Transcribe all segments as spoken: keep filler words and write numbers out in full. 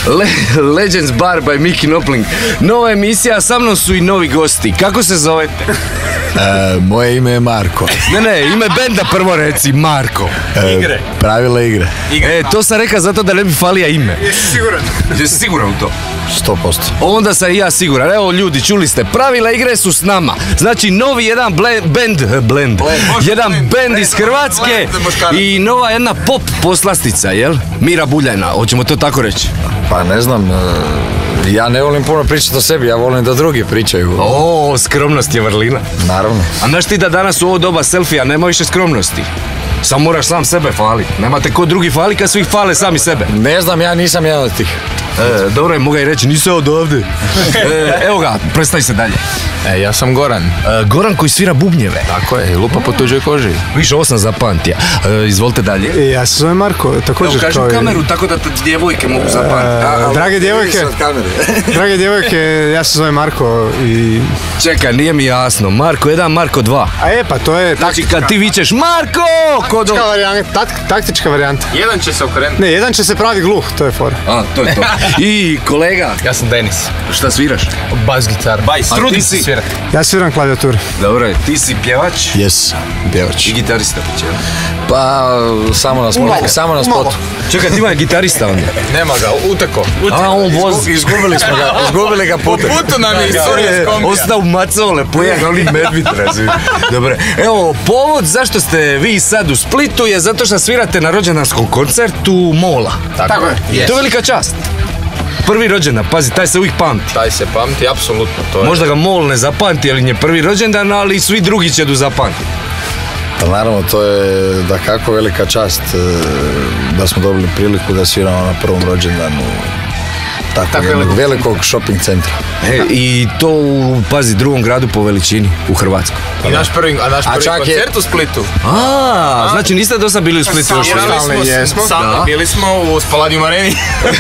Le Legends Bar by Miki Nopling. Nova emisija, sa mnom su i novi gosti. Kako se zovete? E, moje ime je Marko. Ne, ne, ime benda prvo reci, Marko. E, igre. Pravila igre. E, to sam rekao zato da ne bi falija ime. Jesi siguran? Jesi siguran u to? sto posto. Onda sam i ja siguran. Evo ljudi, čuli ste, pravila igre su s nama. Znači novi jedan blend, blend, blend. jedan bend iz Hrvatske i nova jedna pop poslastica, jel? Mira Buljana, hoćemo to tako reći? Pa ne znam, ja ne volim puno pričati o sebi, ja volim da drugi pričaju. O, skromnost je vrlina. Naravno. A znaš ti da danas u ovo doba selfija nema više skromnosti? Samo moraš sam sebe faliti. Nemate ko drugi fali kad svi fale sami sebe. Ne znam, ja nisam jedan od tih. E, dobro je, mogu i reći, nisam od ovdje. E, evo ga, predstavi se dalje. E, ja sam Goran. E, Goran koji svira bubnjeve. Tako je, lupa po tuđoj koži. Više, ovo sam zapamtio. E, izvolite dalje. E, ja se zovem Marko, također. Evo, kažem kameru tako da te djevojke mogu zapamtiti. E, drage djevojke, drage djevojke, ja se zovem Marko i... Čekaj, nije mi jasno. Marko jedan, Marko dva. A e, pa to je... Znači kad ti vičeš Marko! Taktička varijanta. Tak, taktička varijanta. Jedan će se okrenuti. Ne, jedan će se pravi gluh, to je fora. A, to je to. I kolega, Ja sam Denis. šta sviraš? Bas gitar. Bajs. Trudim se svirati. Ja sviram klavijaturu. Dobro, ti si pjevač Jes, pjevač. i gitarista, piće. Pa, samo na spotu. Samo na spotu. Čekaj, ti ima gitarista onda? Nema ga, uteko. A, on vozi. Izgubili smo ga, izgubili ga putem. Putu nam je istorija iz kombija. Ostao macole, pojeg, ali medvit razvijem. Dobre, evo, povod zašto ste vi sad u Splitu je zato što svirate na rođendanskom koncertu Mola. Tako je. To je velika čast. Prvi rođendan, pazi, taj se uvijek pamti. Taj se pamti, apsolutno. To je. Možda ga Mol ne zapamti, jer je prvi rođendan, ali svi drugi će do zapamtiti. Pa naravno, to je da kako velika čast da smo dobili priliku da sviramo na prvom rođendanu takvog jednog velikog shopping centra. E, I to u, pazi, drugom gradu po veličini u Hrvatskoj. I naš prvi, a naš A prvi čak je- koncert u Splitu. A, znači niste do sad bili u Splitu još? Svirali smo, jesmo. sam, Da. bili smo u Spaladium Areni.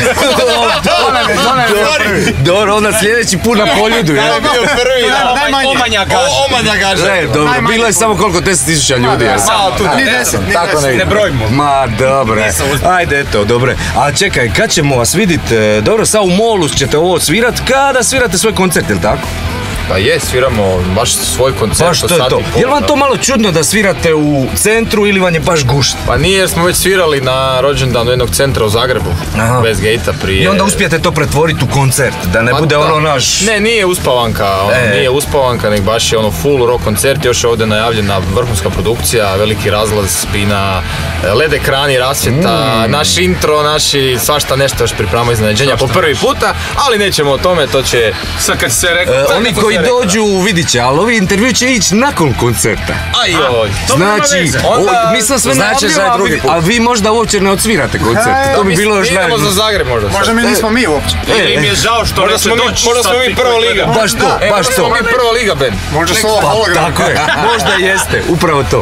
Dobro, onda sljedeći put na Poljudu, Ja jel? je bio prvi, da. najmanje. Omanja gaža. Omanja gaža. Ne, dobro, bilo je samo koliko, deset tisuća ljudi, jel? Malo tu. Ni deset, ni Tako ne Ne ide. brojimo. Ma, dobre, ajde, eto, dobre. A čekaj, kad ćemo vas vidjeti? E, Dobro, sad u Molu ćete ovo svirat, kada svirate svoj koncert, jel tako? Pa je, sviramo baš svoj koncert. Baš od to je sat to. i pol, Jel vam da. to malo čudno da svirate u centru ili vam je baš gušt? Pa nije, jer smo već svirali na rođendanu jednog centra u Zagrebu. Aha. Bez gejta prije. I onda uspijete to pretvoriti u koncert, da ne Pa bude da. ono naš... Ne, nije uspavanka, ono, E. nije uspavanka, nego baš je ono full rock koncert, još je ovdje najavljena vrhunska produkcija, veliki razlaz, spina, led ekrani, rasvjeta, Mm. naš intro, naši svašta nešto još pripremamo iznenađenja po prvi puta, ali nećemo o tome, to će... Sad kad se rekao... E, oni koji dođu vidit će, ali ovi intervju će ići nakon koncerta. Ajoj, Znači, Onda- o, mi sam sve znači najavljivao, za a drugi vi- put. a vi možda uopće ne odsvirate koncert. To bi bilo još idemo najbolje. za Zagreb možda. sad. Možda mi nismo mi uopće. E, Mi je žao što Možda neće smo mi, doći. možda smo mi prva liga. Baš to, E, baš možda smo to. mi prva liga, Ben. Možda su ovo hologram. Tako je, možda jeste, upravo to.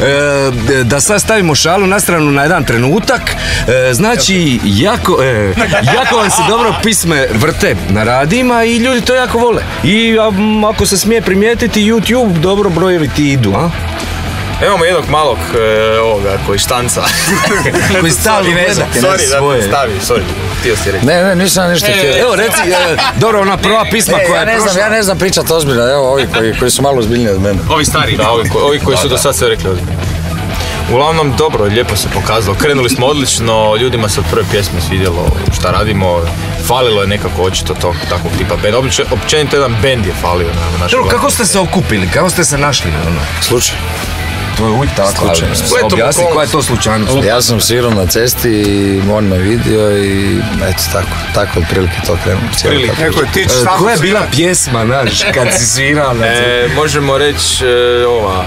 E, da sad stavimo šalu na stranu na jedan trenutak, e, znači jako, e, jako vam se dobro pisme vrte na radijima i ljudi to jako vole. I a, m, ako se smije primijetiti, YouTube dobro brojevi ti idu, a? Imamo jednog malog e, ovoga koji štanca. Koji stalno gleda Sorry, da svoje. te stavi, sorry. Htio si reći. Ne, ne, nisam ništa htio. Evo reci, e, dobro, ona prva pisma E, koja ja je ne znam, prošla. ja ne znam pričat ozbiljno, evo ovi koji, koji su malo ozbiljniji od mene. Ovi stari. Da, ovi, ko- ovi koji su do sad sve rekli ozbiljno. Uglavnom, dobro, lijepo se pokazalo. Krenuli smo odlično, ljudima se od prve pjesme svidjelo šta radimo. Falilo je nekako očito tog takvog tipa benda. Obič- Općenito jedan bend je falio na našoj Dobro, kako ste se okupili, kako ste se našli? Ono? Slučaj. To je uvijek tako. Slučajno. ali Spletom Objasni koja je to slučajnost. Ja sam svirao na cesti i on me vidio i eto tako, tako otprilike to krenulo. cijela Prilike. ta priča. Neko je tič, E, samo koja je se- bila pjesma, znaš, kad si svirao na E, možemo reći e, ova,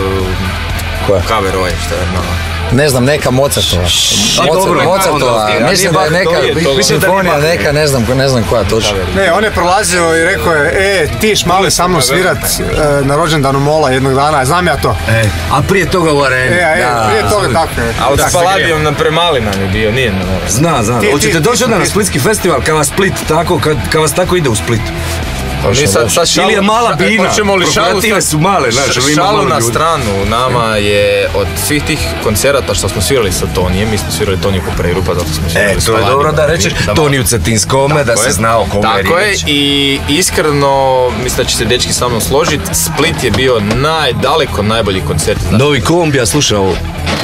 e, Koja? cover ovaj što je na... Ne znam, neka Mozartova. dobro, Mozart- Mozartova, onda, mislim da je nije neka baš- to je- to- simfonija, neka, ne znam, ne znam koja točno. Ne, on je prolazio i rekao je, e, tiš mali sa mnom svirat e, na rođendanu Mola jednog dana, znam ja to. E, a prije toga u areni. E, a e, Da, prije toga tako je. A od Da, Spaladijom na premali nam je bio, nije na Zna, zna. Ti, ti, Hoćete ti, doći onda ti. na Splitski festival, kad vas Split tako, kad, kad vas tako ide u Split? Mi sad, sad šalu, ili je mala bina, hoćemo li šalu, korporative su male, znaš, ali ima šalu malo na ljudi. stranu, nama je od svih tih koncerata što smo svirali sa Tonijem, mi smo svirali Toniju Kupreru, pa zato smo svirali E, s to je Paladima. dobro da rećeš, Toni u Cetinskome, da se zna o kome je Tako je, riječ. i iskreno, mislim da će se dečki sa mnom složiti, Split je bio najdaleko najbolji koncert. Novi kombi, a slušaj ovo.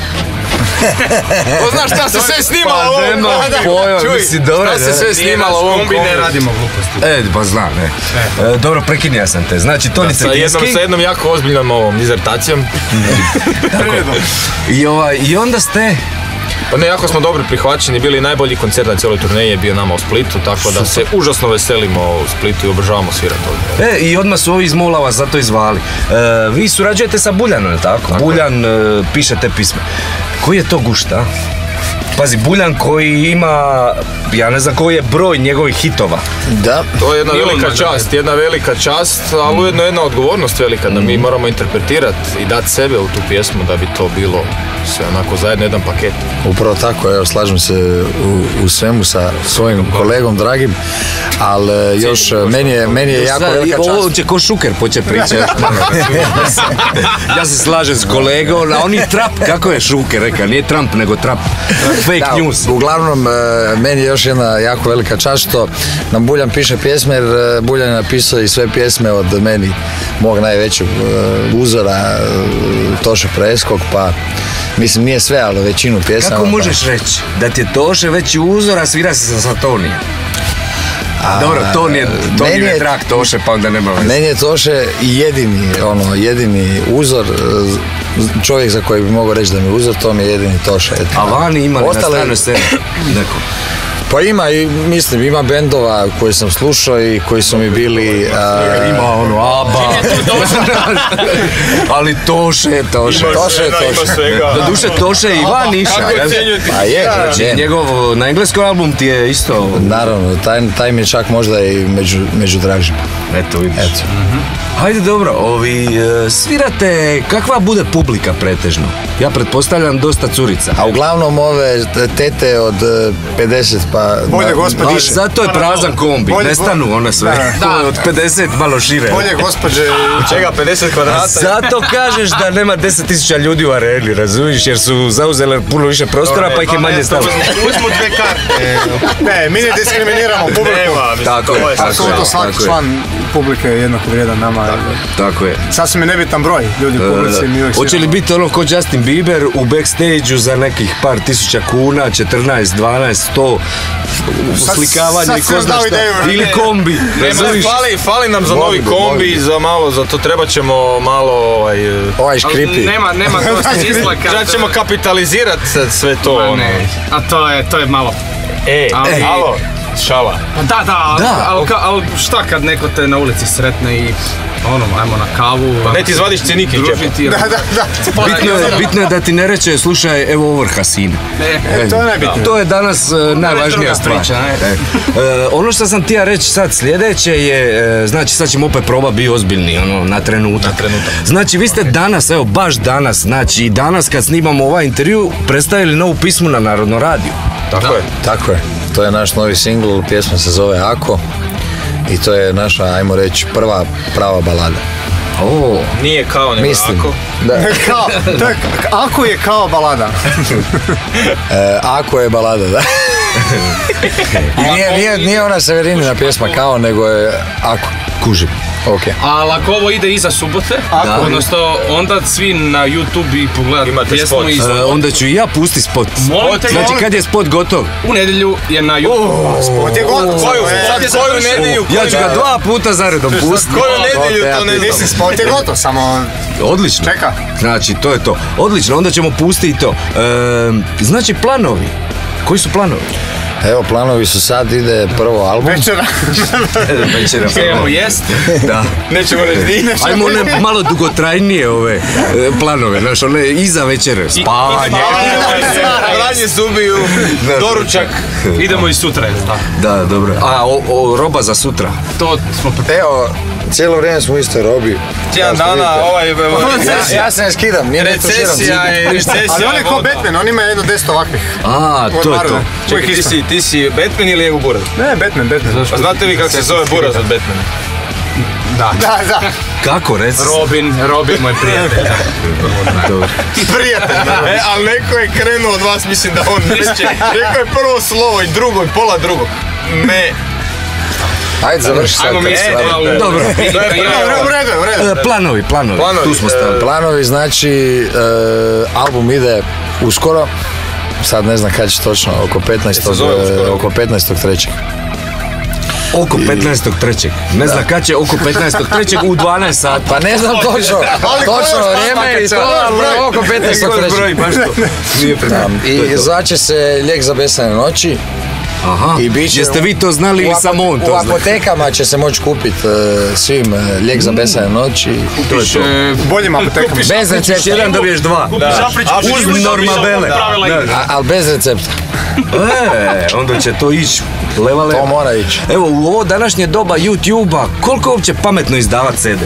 O, znaš šta se sve snimalo Pa u ovom nema kombi? pojma, Čuj, misli, dobro, šta se ne? sve snimalo u ovom kombi? ne radimo gluposti. E, pa znam, ne. E, dobro, prekinja sam te. Znači, Toni Sa jednom, Cetinski. sa jednom jako ozbiljnom ovom dizertacijom. I, ovaj, I onda ste... Pa ne, jako smo dobro prihvaćeni, bili najbolji koncert na cijeloj turneji je bio nama u Splitu, tako da se užasno veselimo u Splitu i obožavamo svirati ovdje. E, i odmah su ovi iz Mola vas zato izvali. E, vi surađujete sa Buljanom, je tako? Tako Buljan e, piše te pisme. Koji je to gušt, a? Pazi, Buljan koji ima, ja ne znam koji je broj njegovih hitova. Da. To je jedna Milion velika možda. čast, jedna velika čast, ali ujedno jedna odgovornost velika da mi moramo interpretirati i dati sebe u tu pjesmu da bi to bilo sve onako zajedno jedan paket. Upravo tako, evo, slažem se u, u svemu sa svojim kolegom dragim, ali još meni je, meni je jako Sad, velika ovo čast. će ko Šuker poče pričati. Ja se slažem s kolegom, a on je trap, kako je Šuker reka, nije Trump nego trap. Fake Da, news. uglavnom, e, meni je još jedna jako velika čast što nam Buljan piše pjesme, jer e, Buljan je napisao i sve pjesme od meni, mog najvećeg e, uzora, e, Toše Preskog, pa mislim nije sve, ali većinu pjesama. Kako pa- možeš reći da ti je Toše veći uzor, a svira se sa Tonijem? A, Dobro, Toni je, Toni meni je je- drag Toše, pa onda nema veze. Meni je Toše jedini, ono, jedini uzor, e, čovjek za koji bi mogao reći da mi je uzor, to mi je jedini Toše. eto. A vani imali na Ostale- stranoj sceni neko? Pa ima i, mislim, ima bendova koje sam slušao i koji su mi bili... a, Ima ono, Aba. Ali Toše je Toše. Toše je Toše. Do duše Toše i van Niša. Kako jel? ocjenjujete? A je, Znači, je. njegov na engleskom album ti je isto... Naravno, taj, taj mi je čak možda i među, među dražima. Eto, vidiš. Eto. Hajde, dobro, ovi, e, svirate, kakva bude publika pretežno? Ja pretpostavljam dosta curica. A uglavnom ove tete od e, pedeset pa... Bolje, na- gospodi. više. Zato je prazan kombi, Bolje- ne stanu one sve. Da. Ko je od pedeset malo šire. Bolje gospođe, Čega, pedeset kvadrata? Zato kažeš da nema deset tisuća ljudi u areni, razumiješ, jer su zauzele puno više prostora, pa ih je manje stalo. Uzmu dve karte. ne, mi ne diskriminiramo publiku. Nema, mislim, Tako je, to je tako sasvim- je. Apsolutno svaki tako je. član publike je jednako vrijedan nama. Tako je. Sasvim je nebitan broj ljudi u publici. mi uvijek Hoće li sviramo. biti ono ko Justin Bieber u backstage-u za nekih par tisuća kuna, četrnaest, dvanaest, sto, Sad- slikavanje sad i si ko zna dao šta, ideju. ili kombi, Nema, razumiješ? fali, fali nam za Mogli novi bi, kombi, mogli bi. za malo, za to trebat ćemo malo ovaj... Ovaj škripi. Nema, nema dosta izlaka. Trebat ćemo kapitalizirati sad sve to, Ma ono. ne, a to je, to je malo. E, Ali- alo, šala. Pa da, da, ali, Da. ali, ka- ali šta kad neko te na ulici sretne i ono, ajmo na kavu. Ne ti izvadiš cinik i družiti. Da, da, da. Bitno je, bitno je da ti ne reče, slušaj, evo ovrha sine. Ne. E, to je najbitnije. To je danas e, najvažnija druga stvar. priča, ne? E, e, ono što sam ti ja reći sad sljedeće je, e, znači sad ćemo opet proba biti ozbiljni, ono, na trenutak. Na trenutak. Znači vi ste danas, evo baš danas, znači danas kad snimamo ovaj intervju, predstavili novu pismu na Narodnom radiju. Tako je. Tako je. To je naš novi singl, pjesma se zove Ako. I to je naša, ajmo reći, prva prava balada. O, Nije kao nego Mislim. ako. Da. Kao, to je, ako je kao balada. E, Ako je balada, da. I nije, nije, nije ona Severinina pjesma kao, nego je Ako. kužim. Ok. Ali ako ovo ide iza subote, Da. odnosno onda svi na YouTube i pogledati Imate pjesmu spot. i E, onda ću i ja pusti spot. Molim te, Znači molim. kad je spot gotov? u nedjelju je na YouTube. Spot je gotov. Koju, E, sad koju nedjelju? Ja ću ga dva puta zaredom pustiti. Koju nedjelju, to ne Mislim, znam. spot je gotov, samo Odlično. čeka. Znači, to je to. Odlično, onda ćemo pustiti i to. E, znači, planovi. Koji su planovi? Evo, planovi su sad, ide prvo album. Večera. Večera. Evo, jest. Da. Nećemo reći di. Ajmo one malo dugotrajnije ove e, planove, znaš, one iza večere. Spavanje. Ranje zubiju, doručak. Idemo i sutra, jel da? Da, dobro. A, o, o, roba za sutra. To smo pre... Evo, cijelo vrijeme smo u istoj robi. Tjedan Kao što dana, vidite. ovaj... Ja, ja se ne skidam, nije ne Recesija je, recesija Ali on je kao voda. Batman, on ima jedno deset ovakvih. A, to je to. Čekaj, ti si, ti si Batman ili Ego Buraz? Ne, Batman, Batman. Pa znate vi kako se zove Buraz od Batmana? Da. Da, da. Kako, reci? Robin, Robin, moj prijatelj. Prijatelj. E, ali neko je krenuo od vas, mislim da on neće. Rekao je prvo slovo i drugo i pola drugog. Me. Ajde, završi sad. Ajmo mi kad se e, vrati. Dobro. U redu, u redu. E, Planovi, planovi, Planovi, tu smo stali. Planovi, znači, e, album ide uskoro, sad ne znam kad će točno, oko petnaestog Se zove uskoro? oko petnaestog trećeg Oko petnaestog trećeg Ne znam kad će, oko petnaestog trećeg u dvanaest sati. Pa ne znam točno, točno vrijeme i to, ali oko petnaestog trećeg baš to. Nije pred- I zvaće se Lijek za besane noći. Aha, I bit će jeste vi to znali u ili apo- samo on to U zna? apotekama će se moći kupiti svim e, Lijek za besane noći. To je to. Boljim apotekama. Bez recepta, Jedan dobiješ dva. Uz normabele. a- ali bez recepta. E, onda će to ići levale. To mora ići. Evo, u ovo današnje doba YouTube-a, koliko je uopće pametno izdavati C D?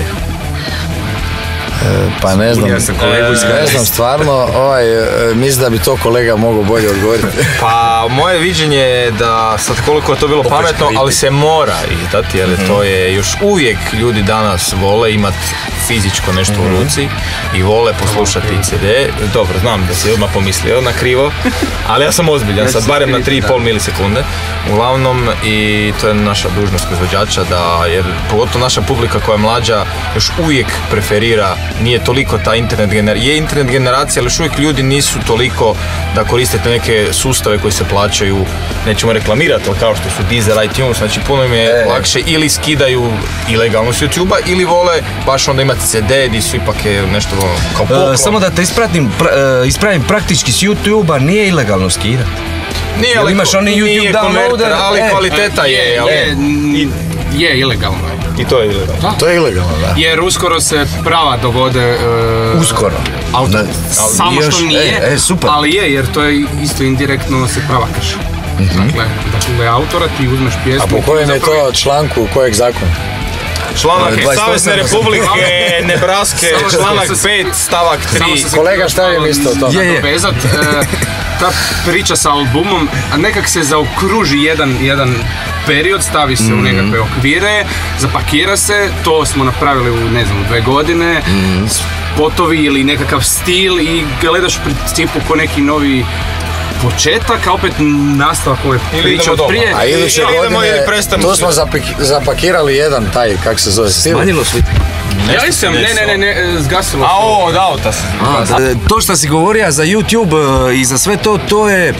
Pa ne znam, Ja sam kolegu iz ne znam stvarno, ovaj, e, mislim da bi to kolega mogao bolje odgovoriti. Pa moje viđenje je da sad koliko je to bilo pametno, ali se mora izdati, jer to je još uvijek ljudi danas vole imati fizičko nešto u ruci i vole poslušati C D. Dobro, znam da si odmah pomislio na krivo, ali ja sam ozbiljan, sad barem na tri i pol milisekunde. Uglavnom, i to je naša dužnost izvođača da, jer pogotovo naša publika koja je mlađa još uvijek preferira, nije toliko ta internet generacija, je internet generacija, ali još uvijek ljudi nisu toliko da koristite neke sustave koji se plaćaju, nećemo reklamirati, ali kao što su Deezer, iTunes, znači puno im je E. lakše ili skidaju ilegalno s YouTube-a ili vole baš onda imati C D gdje su ipak je nešto ono, kao poklon. E, samo da te ispratim, pra- e, ispravim, praktički s YouTube-a nije ilegalno skidati. Nije, Jel ali imaš ko- oni YouTube nije downloader? konverter, ali E. kvaliteta je, ali je, i, je ilegalno. i to je ilegalno. To je ilegalno, da. Jer uskoro se prava dovode... e, Uskoro. Auto, Da. samo Još- što nije, e, e, super. ali je, jer to je isto indirektno se prava krši. Dakle, dakle, autora ti uzmeš pjesmu... A po kojem je zapravo- to članku, kojeg zakona? Članak dvadeset osam. Savezne Republike Nebraske, Samo se- članak samo se- pet, stavak Samo tri. sam se Kolega, htio šta vi malo mislite o tome? Je, je. nadovezat. E, ta priča sa albumom, a nekak se zaokruži jedan, jedan period, stavi se u nekakve okvire, zapakira se, to smo napravili u, ne znam, u dve godine, spotovi ili nekakav stil i gledaš u principu ko neki novi početak, a opet nastavak ove Ili priče idemo od doma. prije. A iduće Ili idemo godine, ili prestanemo tu smo svi. zapaki- zapakirali jedan taj, kak se zove, stil. Smanjilo svi. Ja nisam, ne, ne, ne, ne, zgasilo A se. ovo od auta se. E, To što si govorio za YouTube e, i za sve to, to je...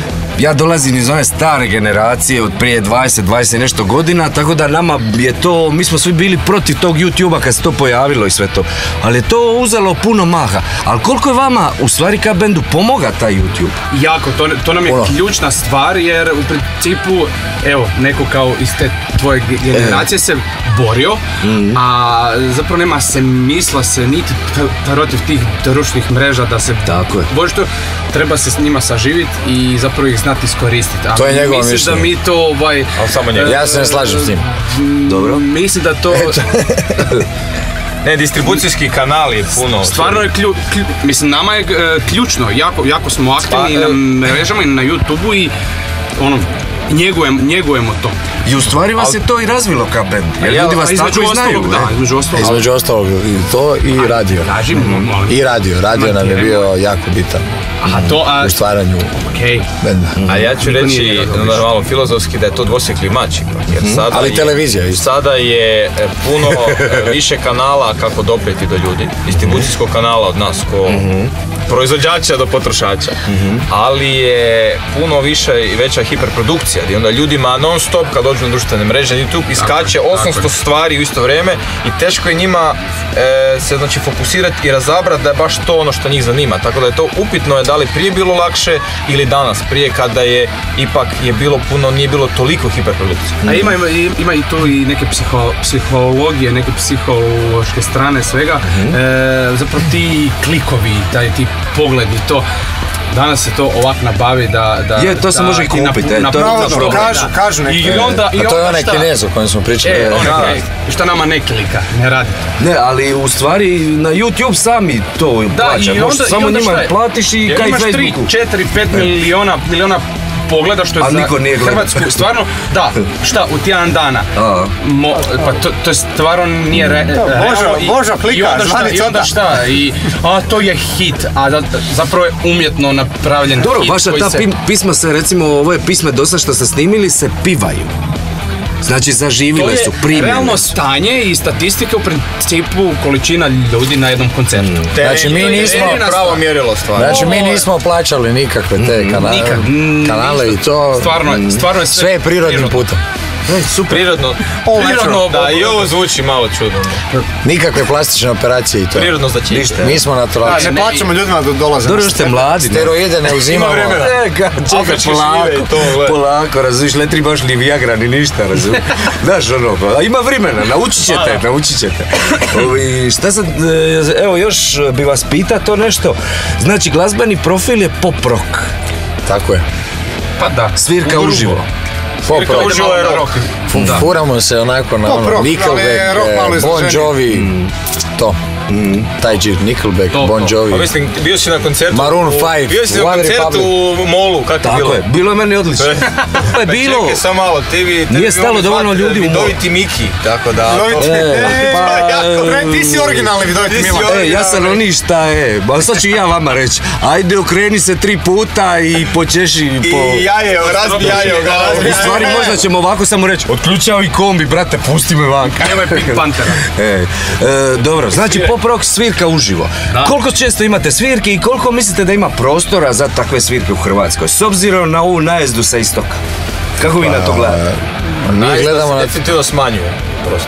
Ja dolazim iz one stare generacije od prije dvadeset, dvadeset i nešto godina, tako da nama je to, mi smo svi bili protiv tog YouTube-a kad se to pojavilo i sve to. Ali je to uzelo puno maha. Ali koliko je vama, u stvari kao bendu, pomoga taj YouTube? Jako, to, to nam je Puno. ključna stvar jer u principu, evo, neko kao iz te tvoje ge- generacije se borio, a zapravo nema se misla se niti p- protiv tih društvenih mreža da se Tako je. boriš to, treba se s njima saživiti i zapravo ih znati iskoristiti. A To je njegovo misliš da mišljenje. mi to ovaj... Ali samo njega. Ja se ne slažem s tim. Dobro. Mislim da to... Ne, distribucijski kanal je puno. Stvarno je klju, klju- mislim nama je e, ključno, jako, jako smo aktivni Pa, na e- mrežama i na YouTubeu i ono, njegujemo, njegujemo to. I u stvari vas je to i razvilo kao bend. Jer ja- ljudi vas A između tako i znaju. ostalog, da, e. između ostalog. Između ostalog i to i radio. Kaži, molim. I radio, radio nam je bio jako bitan Aha, to, a, u stvaranju okej. benda. A ja ću Niko nije reći njega dobio. normalno filozofski da je to dvosjekli mač ipak, jer sada Ali je, televizija isto. sada je e, puno e, više kanala kako doprijeti do ljudi, distribucijskog kanala od nas ko proizvođača do potrošača, ali je puno više i veća hiperprodukcija gdje onda ljudima non stop kad dođu na društvene mreže, YouTube iskače osamsto stvari u isto vrijeme i teško je njima e, se znači fokusirati i razabrati da je baš to ono što njih zanima, tako da je to upitno je da li prije bilo lakše ili danas, prije kada je ipak je bilo puno, nije bilo toliko hiperprodukcije. A ima, ima, ima i tu i neke psiho, psihologije, neke psihološke strane svega. E, zapravo ti klikovi, taj, ti pogledi, to. Danas se to ovak nabavi da... da Je, to se da može i ti napu- kupiti, e, to je napucaš Pravodno, pogled, kažu, da. kažu neki. I onda, i A to je onda onaj šta? Kinez o kojem smo pričali. E, E, onaj da. Kinez. I šta nama ne klika, ne radi. Ne, ali u stvari na YouTube sami to Da, plaća. i Možda onda, samo i onda njima šta je? platiš i Jer kaj imaš tri, Facebooku. četiri, pet miliona, miliona pogleda što je A za niko nije gledao. Hrvatsku, stvarno, da, šta, u tjedan dana, A. Mo, pa to, to je stvarno nije re, realno i- Božo klika, i onda šta, zvani i onda šta, i a to je hit, a za, zapravo je umjetno napravljen Dobro, hit vaša koji ta se... pim- pisma se, recimo, ove pisme dosta što ste snimili se pivaju. Znači, To zaživile su, je primljene realno su. stanje i statistika u principu količina ljudi na jednom koncertu. Znači, mi nismo pravo mjerilo stvari. Znači mi nismo plaćali nikakve te kanale, Nikad. kanale i to. Stvarno je, stvarno je sve, Sve je prirodnim putem. Prirodno, Prirodno, da, i ovo zvuči malo čudno. Nikakve plastične operacije i to. Prirodno začinite. Mi smo Da, naturalci. ne plaćamo ljudima da dolaze. Dobro, ste mladi, ne? Steroide ne uzimamo. E, ka, čekaj, Afričke polako, šljive i to, gle. polako, razumiješ, ne trebaš ni Viagra, ni ništa, razumiješ. Znaš, ono, a ima vremena, naučit ćete, naučit ćete. Ovi, šta sad, e, evo, još bi vas pita to nešto. Znači, glazbeni profil je pop rock, Tako je. Pa da. svirka U uživo. Pop Svirka rock. uživo je rock. Da. Furamo se onako na Pop ono, rock, ali je Nickelback, rock malo eh, Bon izraženiji. Jovi, to. Taj džir, Nickelback, To, Bon to. Jovi. Pa mislim, bio si na koncertu... Maroon u- five, Bio si na One koncertu Republic. u Molu, kako je Tako bilo? je, bilo je meni odlično. Pa je bilo. Čekaj, samo malo, ti bi... Nije stalo dovoljno ljudi u Molu. Vidoviti Miki, tako da... Vidoviti- to- E, pa, Bre, ti si originalni vidoviti Ti si Milan. originalni. E, ja sam oni šta je, ba sad ću ja vama reći, ajde okreni se tri puta i počeši po... I jaje, razbi jaje, razbi U stvari možda ćemo ovako samo reći, otključao i kombi, brate, pusti me vanka. Evo je Pink Panthera. E, e, dobro, znači pop rock svirka uživo. Da. Koliko često imate svirke i koliko mislite da ima prostora za takve svirke u Hrvatskoj? S obzirom na ovu najezdu sa istoka. Kako vi na to gledate? Mi gledamo na... definitivno smanjuje, prosto.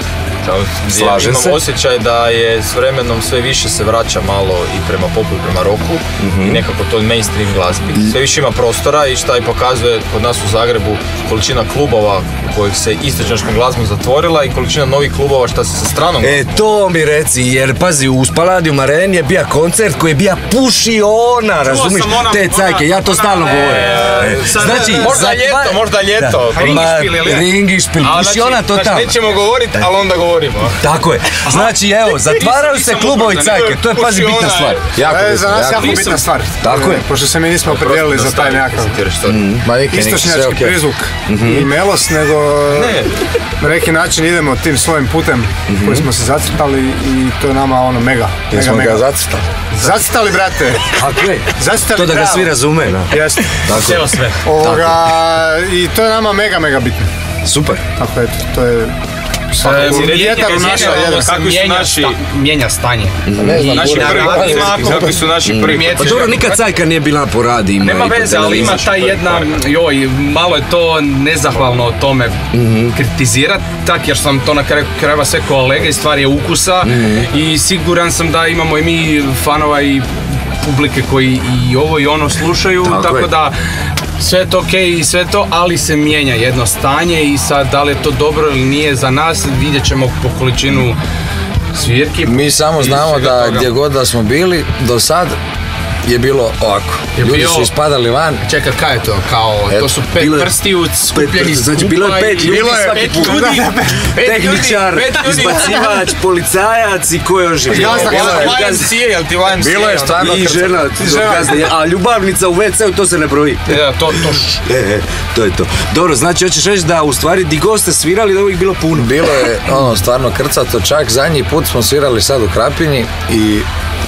Slažem Imam se. osjećaj da je s vremenom sve više se vraća malo i prema popu i prema roku i nekako to mainstream glazbi. Sve više ima prostora i šta i pokazuje kod nas u Zagrebu količina klubova u kojih se istočnjačkom glazbom zatvorila i količina novih klubova šta se sa stranom E, to mi reci, jer pazi, u Palladium Areni je bija koncert koji je bija pušiona, razumiješ, sam ona- te cajke, ja to ona- stalno e, govorim. E, sad- znači, Možda za- ljeto, možda ljeto. Da. Ringišpil, Ma, ili ne? Ringišpil, A, pušiona znači, totalno. znači, nećemo govoriti, ali onda govorimo. Tako je. Znači, evo, zatvaraju se nisam klubovi upoznat, cajke, to je, pazi, puši bitna ona- stvar. Jako To je za bitno, nas jako jako bitna stvar. Tako je. Pošto se mi nismo opredijelili za taj nekakav Ma nikaj, nikaj, sve istočnjački okej. prizvuk i melos, nego na neki način idemo tim svojim putem koji smo se zacrtali i to je nama ono mega, mega, Jesmo ga mega. zacrtali. Zacrtali, brate. Tako je. Zacrtali To da ga pravo. svi razume, da. Jeste. Tako je. Evo sve. Ovoga, i to je nama mega, mega bitno. Super. Tako eto, to je E, svakako mijenja- vjetar u naša mijenja- jedra. Kakvi su mijenja naši- sta- Mijenja stanje. Ne znam, Naši kura, prvi, kura, kakvi su naši prvi. Pa dobro, nikad cajka nije bila po radijima. Nema i po veze, ali ima televiziji. ta jedna, joj, malo je to nezahvalno o tome kritizirati, tak jer sam to na kraju krajeva sve kolege i stvar je ukusa i siguran sam da imamo i mi fanova i publike koji i ovo i ono slušaju, Tako tako, je. da sve je to okej i sve to, ali se mijenja jedno stanje i sad da li je to dobro ili nije za nas, vidjet ćemo po količinu svirki. Mi samo i znamo svega da toga. gdje god da smo bili, do sad je bilo ovako. Je Ljudi bio- su ispadali van. Čekaj, kaj je to? Kao, Eto, to su pet bilo je- prstiju skupljeni Pet- znači, bilo je skupa pet i- ljudi Bilo je svaki pet put. ljudi, pet ljudi, Tehničar, pet ljudi. izbacivač, policajac i ko još je bio? Gazda, Jel gazda. ti Y M C A, jel ti Y M C A? Bilo je stvarno I krca. žena, gazda, a ljubavnica u ve ce u to se ne broji. Ja, to, to, E, e, to je to. Dobro, znači hoćeš reći da u stvari di god ste svirali da je uvijek bilo puno. Bilo je ono stvarno krcato, čak zadnji put smo svirali sad u Krapini i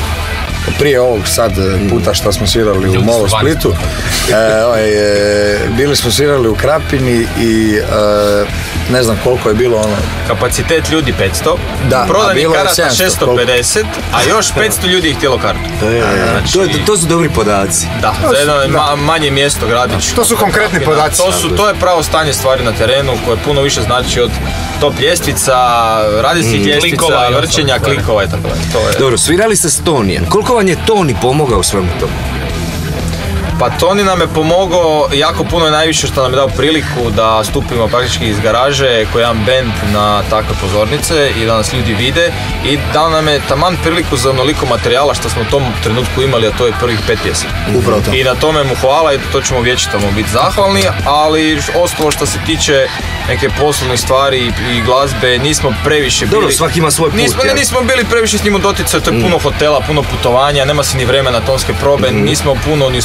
prije ovog sad puta što smo svirali u Ljudi su Molu vani. Splitu, e, ovaj, e, bili smo svirali u Krapini i e, ne znam koliko je bilo ono, Kapacitet ljudi petsto, Da, a prodani bilo je karata sedamsto, šesto pedeset, a još petsto ljudi je htjelo kartu. E, Znači- to, je, to su dobri podaci. Da, za jedno ma- manje mjesto gradić. To su konkretni podaci. To, su, to je pravo stanje stvari na terenu koje puno više znači od top ljestvica, radijskih ljestvica, Klikova i vrčenja, ostalo. klikova i tako dalje. To je. Dobro, svirali ste s Tonijem. Koliko vam je Toni pomogao u svemu tomu? Pa Toni nam je pomogao jako puno i najviše što nam je dao priliku da stupimo praktički iz garaže koji je jedan band na takve pozornice i da nas ljudi vide i dao nam je taman priliku za onoliko materijala što smo u tom trenutku imali, a to je prvih pet pjesama. upravo to. I na tome mu hvala i to ćemo vječito mu biti zahvalni, ali ostalo što se tiče neke poslovne stvari i glazbe nismo previše bili... Dobro, svaki ima svoj put, Nismo, ne, jel? nismo bili previše s njim u doticaju, to je puno hotela, puno putovanja, nema se ni vremena tonske probe, nismo puno ni uspjevali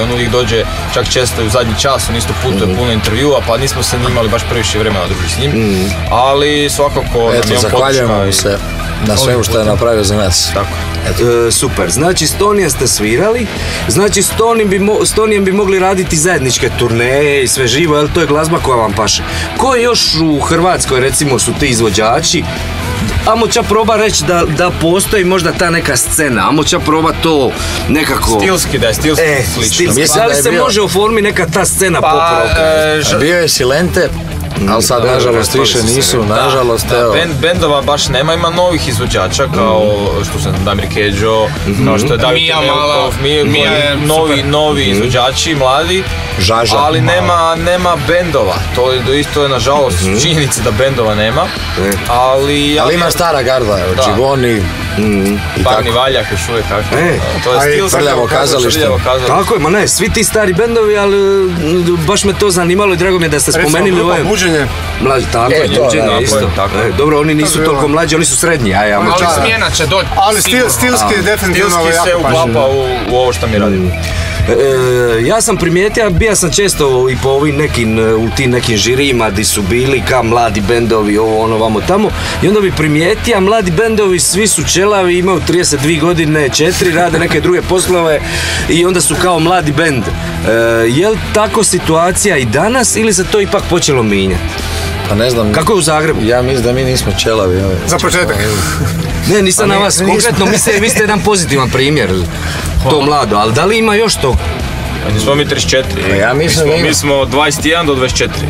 on uvijek dođe čak često u zadnji čas, on isto putuje puno intervjua, pa nismo se imali baš previše vremena družiti s njim, ali svakako Eto, zahvaljujemo mu se na svemu što je napravio za nas. Tako. E, super, znači s Tonijem ste svirali, znači s Tonijem bi, mo, s Tonijem bi mogli raditi zajedničke turneje i sve živo, jel to je glazba koja vam paše. Ko još u Hrvatskoj recimo su ti izvođači? Amo ću proba reći da, da postoji možda ta neka scena, amo ću proba to nekako... Stilski, da je stilski e, slično. Stilski, Mislim da li da je se bio... može oformiti neka ta scena pa, pop-rocka? E, ž... Bio je Silente, ali sad da, nažalost da, više se nisu, da, nažalost da, evo. band, bendova baš nema, ima novih izvođača kao što sam Damir Keđo, mm-hmm. kao što je David Mija Temelkov, Mala, mi, Mija je novi, super. novi mm-hmm. izvođači, mladi, Žaža. ali nema, nema bendova, to je isto je nažalost mm-hmm. činjenica da bendova nema, e. ali... Ali ima stara garda, Džigoni, Mm, Parni Valjak još uvijek tako. E, to je stilsko prljavo kazalište. Tako je, ma ne, svi ti stari bendovi, ali baš me to zanimalo i drago mi je da ste spomenuli ove... Buđenje. Mlađi, tako E, je, to, Buđenje da, isto. tako je. E, dobro, oni nisu toliko mlađi, oni su srednji, aj, ajmo Ali čekati. smjena će doći. Ali stil, stilski je definitivno Stilski jako se pažnje. uklapa u, u ovo što mi radimo. E, ja sam primijetio, bija sam često i po ovim nekim, u tim nekim žirijima di su bili ka mladi bendovi, ovo ono vamo tamo, i onda bi primijetio, mladi bendovi svi su čelavi, imaju trideset dvije godine, četiri, rade neke druge poslove i onda su kao mladi bend. E, je li tako situacija i danas ili se to ipak počelo mijenjati? Pa ne znam. Kako je u Zagrebu? Ja mislim da mi nismo čelavi. Ove. Za početak. Ne, nisam Pa na mi- vas nismo. konkretno, mislim, vi ste jedan pozitivan primjer, to mlado, ali da li ima još tog? Nismo mi trideset četiri. Pa ja mislim mi smo, da ima. mi smo dvadeset jedan do dvadeset četiri.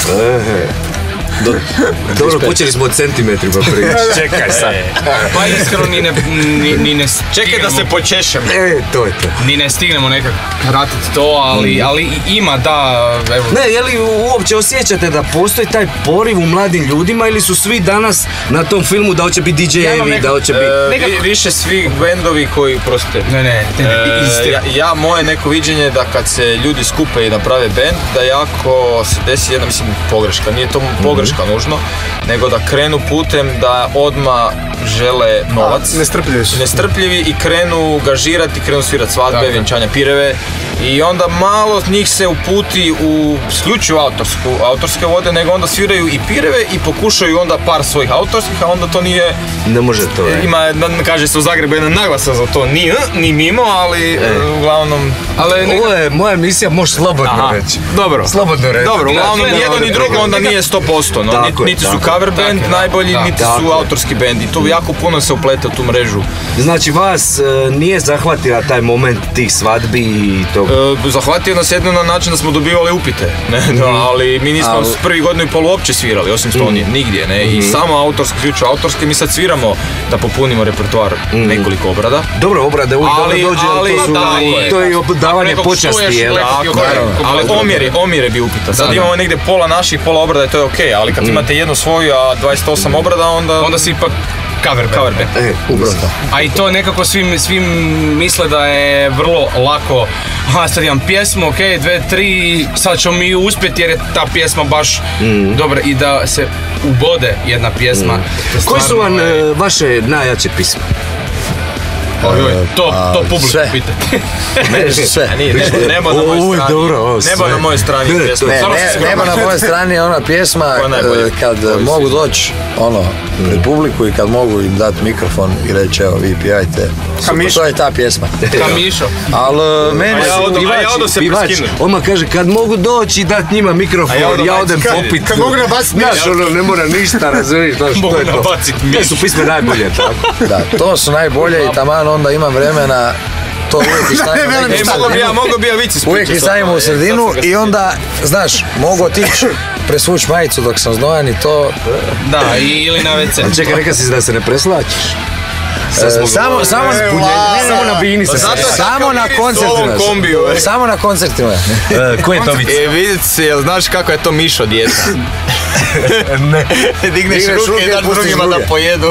Do, dobro, počeli smo od centimetrima pričati. Čekaj sad. Pa iskreno ni ne, ni, ni ne Čekaj da se stignemo, počešem. E, to je to. ni ne stignemo nekak pratiti to, ali, ali i- ima da, evo, Ne, je li uopće osjećate da postoji taj poriv u mladim ljudima ili su svi danas na tom filmu da hoće biti Ja imam D J-evi, nekak- da hoće biti... E, Nekako- vi- više svi bendovi koji, prostite, ne, ne, ne, E, istina. ja, ja, moje neko viđenje je da kad se ljudi skupe i naprave band, da jako se desi jedna, mislim, pogreška. Nije to pogreška nužno, nego da krenu putem da odmah žele novac. Nestrpljivi su. Nestrpljivi i krenu gažirati, krenu svirati svadbe, Tako je. vjenčanja, pireve. I onda malo od njih se uputi u isključivo autorsku, autorske vode, nego onda sviraju i pireve i pokušaju onda par svojih autorskih, a onda to nije... Ne može to, e. Ima, na- kaže se u Zagrebu, jedna naglasa za to, ni, ni mimo, ali e, uglavnom... Ali ne, Ovo je moja emisija, možeš slobodno Aha, reći. dobro. Slobodno reći. Dobro, uglavnom Ne, ne, jedno ne, ni ne, drugo ne, onda ne, nije sto posto, no, Tako niti, je, niti su tako je. cover band Tako je, najbolji, da, niti tako su je. autorski band i to jako puno se uplete u tu mrežu. Znači vas e, nije zahvatila taj moment tih svadbi i tog... E, zahvatio nas jedno na način da smo dobivali upite, ne, no, ali mi nismo Ali- s prvi godinu i pol uopće svirali, osim Stonije, nigdje, ne, i samo autorski, ključno autorski, mi sad sviramo da popunimo repertoar nekoliko obrada. Dobro, obrade uvijek dobro Ali, dođe, ali ali, to, su, da, i- to je i davanje nekog počasti, čuješ, jel? nekog- Tako Ko- je, ko- ali ko- omjer je, omjer je bi upita. Sad Da, da. imamo negdje pola naših, pola obrada i to je okej, ali kad imate jednu svoju, a dvadeset osam obrada, onda... onda si ipak cover band. Cover band. E, Upravo to. A i to nekako svi, svi misle da je vrlo lako, aha sad imam pjesmu, ok, dve, tri, sad ćemo mi uspjeti jer je ta pjesma baš dobra i da se ubode jedna pjesma. To Koji su stvarno vam je- e, vaše najjače pisme? Oj, oj, to, A, to publiku sve. pitate. Meni su sve. A nije, nema, nema na Ovo mojoj je strani. dobro, ovo Nema sve. na mojoj strani Ne, ne, pjesma. Ne, Samo ne, se skromno. nema na mojoj strani ona pjesma Koja je najbolja? e, kad Koji mogu si- doći ono, pred publiku i kad mogu im dati mikrofon i reći evo vi pijajte. Kamiš. To je ta pjesma. Kamišo. Ali meni A ja su- odo- a ja odo se Pivač, preskinut. odmah kaže kad mogu doći i dat njima mikrofon, A ja ja, odem odem bacit kad- popit. kad mogu nabacit miš. Znaš, ono, ne mora ništa, razumiješ, znaš, Mogu to je to. nabacit Te miš. su pisme najbolje, tako. Da, to su najbolje i taman onda imam vremena to uvijek i stavimo Ne, negdje ne, u E, mogu bi ja, sredinu. mogu bi ja vici Uvijek ih stavimo u sredinu i onda, znaš, mogu otići presvući majicu dok sam znojan i to... Da, i, ili na ve ce. Čekaj, reka si da se ne preslačiš. E, samo, samo, E, ne, la- Samo na bini se. Zato je samo takav na miris u ovom koncertima. kombiju, e. Samo na koncertima. Ko je to vic? E, vidite se, jel znaš kako je to mišo djeta? Ne. Digneš Digneš ruke ruke i i daš pustiš drugima da druge. pojedu.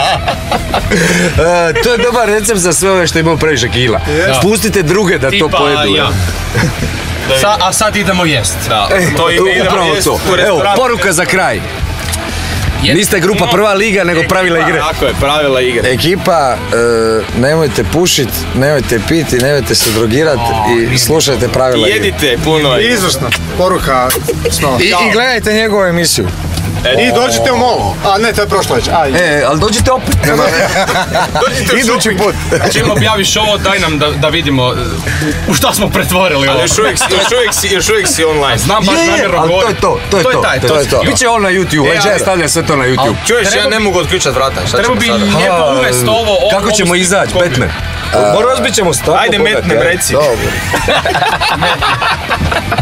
E, to je dobar recept za sve ove što imaju previše kila. Pustite druge da to Tipa pojedu. ja. Sa, a sad idemo jest. Da, E, to ime idemo upravo jest to. u Evo, restoran. poruka za kraj. Niste grupa prva liga, nego pravila igre. Tako je, pravila igre. Ekipa, e, nemojte pušit, nemojte piti, nemojte se drogirat i slušajte pravila igre. Jedite puno. Izvrsno. Poruka snova. I, I gledajte njegovu emisiju. I dođite u mol. A ne, to je prošlo već. Aj. E, ali dođite opet. Dođite u Idući shopping. put. Čim objaviš ovo, daj nam da, da vidimo u šta smo pretvorili ovo. Ali još uvijek, si- još, uvijek si, još uvijek si online. Znam baš Je, je, namjerno ali to je govorim. to, to je to. taj, to je to. Biće on na YouTube, E, Leđer ali- stavlja sve to na YouTube. Čuješ, Treba ja ne bi- mogu otključat vrata. Šta Treba ćemo bi sada? lijepo uvest ovo. ovo- Kako ovo ćemo s- izaći, kombin. Betme? Razbit ćemo staklo. Ajde, pogledaj, metnem, ajde. reci. Dobro.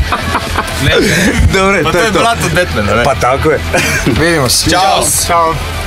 Ne, ne. Dobre, Pa to to je je to. brat od Batmana, ne? Pa tako je. Vidimo se. Ćao. Ćao.